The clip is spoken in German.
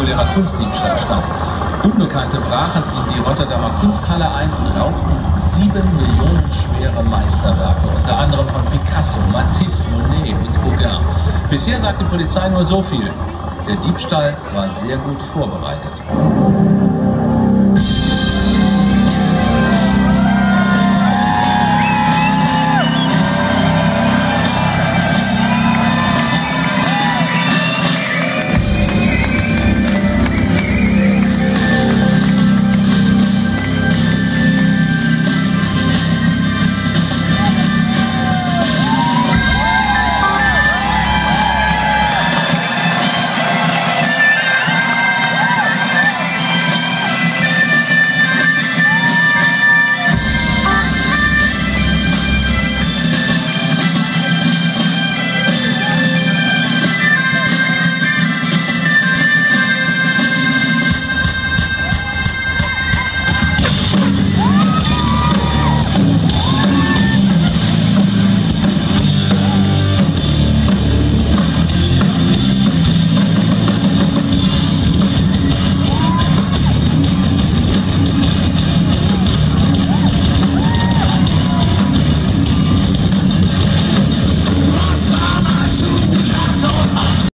spektakulärer Kunstdiebstahl statt. Unbekannte brachen in die Rotterdamer Kunsthalle ein und raubten 7 Millionen schwere Meisterwerke, unter anderem von Picasso, Matisse, Monet und Gauguin. Bisher sagt die Polizei nur so viel: Der Diebstahl war sehr gut vorbereitet.